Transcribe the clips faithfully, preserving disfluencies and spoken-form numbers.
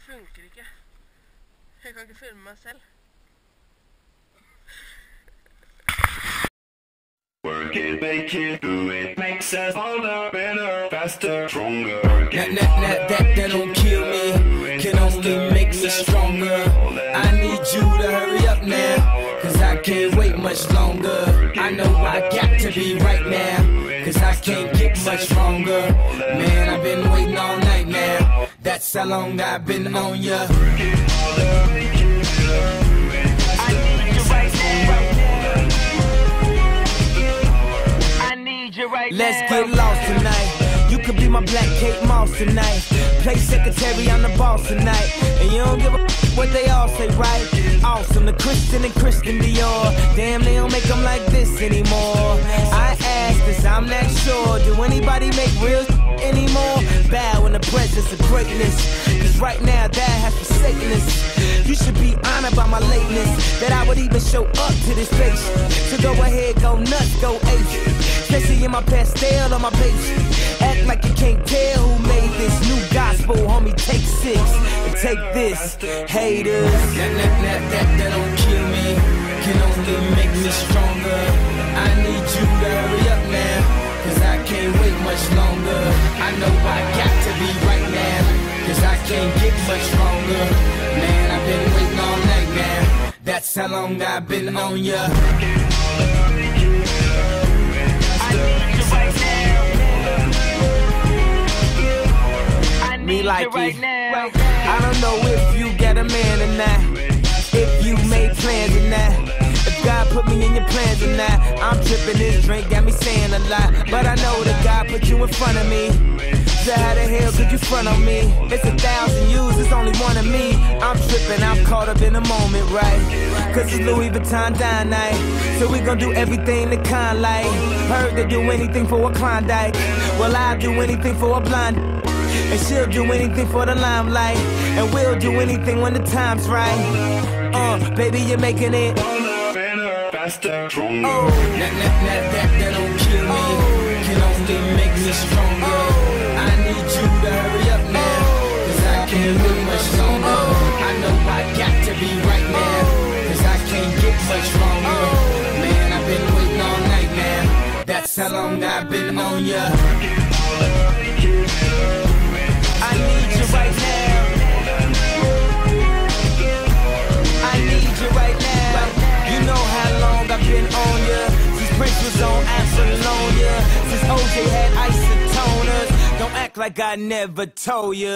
funker ikke. Jeg kan ikke filme meg selv. Work it, make it, do it, makes us harder, better, faster, stronger. That, that, that, that, that don't kill me, can only make me stronger. I need you to hurry up now, cause I can't wait much longer. I know I got to be right now, cause I can't get much stronger. Man, I've been waiting all night now, that's how long I've been on ya. Right Let's now. get lost tonight. You could be my Black Kate Moss tonight. Play secretary, I'm the boss tonight. And you don't give a f what they all say, right? Awesome, the Christian and Christian Dior. Damn, they don't make them like this anymore. I ask this, I'm not sure. Do anybody make real anymore? Bow in the presence of greatness, cause right now that has forsaken us. You should be honored by my lateness, that I would even show up to this place. So go ahead, go nuts, go ape. Especially in my pastel on my page. Act like you can't tell who made this new gospel, homie. Take six and take this, haters. That, that, that, that, that don't kill me, can only make me stronger. I need you to hurry up now, cause I can't wait much longer. I know I got to be right now, cause I can't get much stronger. Man, I've been waiting all night now, that's how long I've been on ya. Me like it. Right now. I don't know if you got a man or not, if you made plans or not, if God put me in your plans or not. I'm tripping, this drink got me saying a lot, but I know that God put you in front of me. So how the hell could you front on me? It's a thousand yous, it's only one of me. I'm tripping, I'm caught up in the moment, right? Cause it's Louis Vuitton dine night, so we gon' do everything the kind like. Heard they do anything for a Klondike, well I'll do anything for a blind. And she'll do anything for the limelight, and we'll do anything when the time's right. Uh, baby, you're making it Better, faster, stronger. oh. That, that, that, that, that don't kill me, can only make me stronger. I need you to hurry up now, cause I can't wait much longer. I know I got to be right now, cause I can't get much stronger. Man, I've been waiting all night now, that's how long I've been on ya. I need you right now, I need you right now. You know how long I've been on ya, since Prince was on Apollonia, since O J had isotoners. Don't act like I never told ya,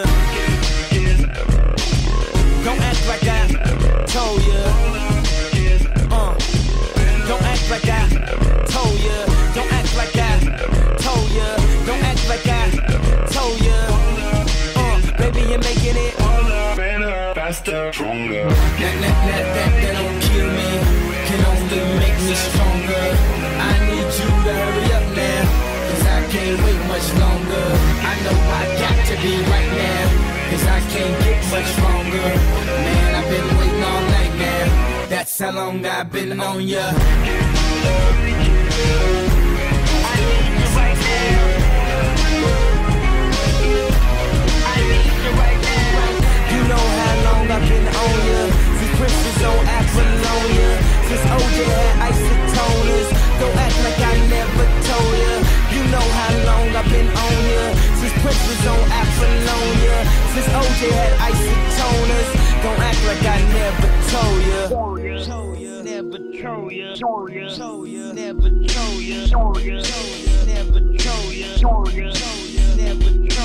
don't act like I told ya, uh. Don't act like I told ya, don't act like I told ya, don't act like I told ya. Baby, you're making it better, faster, stronger. That, that, that, that, that don't kill me, can only make me stronger. I need you to hurry up now, cause I can't wait much longer. I know I got to be right now, cause I can't get much stronger. Man, I've been waiting all night now, that's how long I've been on ya. You know how long I've been on ya, since Prince was on Apollonia, since O J had isotoners. Don't act like I never told ya. You know how long I've been on ya, since Prince was on Apollonia, since O J had isotoners. Don't act like I never told ya. Told ya, never told ya. Told ya, told ya, never told ya. Told ya, never told ya. Told ya, never told ya.